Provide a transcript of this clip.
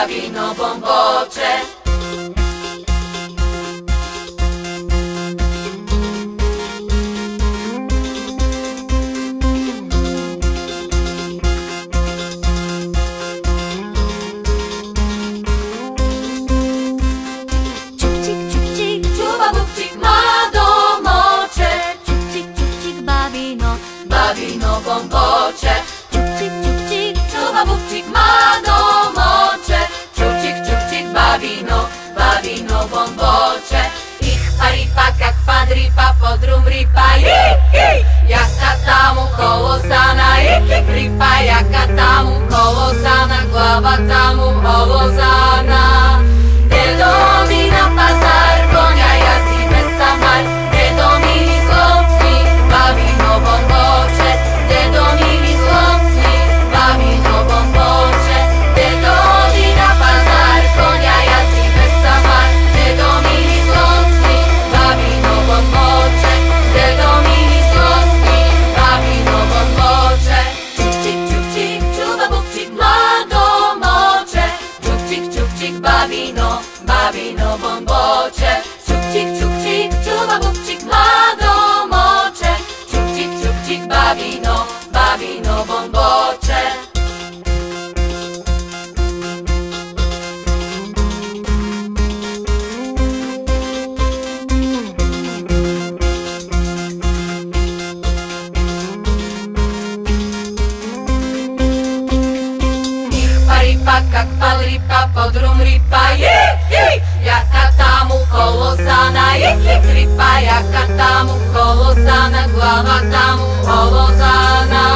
bawino bombocze. Bawino bombocze, ciuk cik, czuba bubcik ma do mocze. Ciuk cik, bawino bombocze. Ich paripa, kak padripa, podrum ripa, jaka tamu kołosana, ripa, jaka tamu kołosana, głowa tamu owozana. Dedo mi na pasar, konia jazdi bez samar, dedo mi złotni, bawino bombocze. Dedo mi złotni, bawino bombocze. Dedo mi na pasar, konia jazdi bez samar, dedo mi złotni, bawino bombocze. Dedo mi złotni, bawino bombocze. Ciuk cik, czuba bubcik ma do mocze. Ciuk cik, bawino bombocze. Ciuk cik, czuba bubcik ma do mocze. Ciuk cik, bawino bombocze. Ripa, kak palripa, podrum ripa, jaka tamu kołosana, ripa, jaka tamu kołosana, głowa tamu owozana.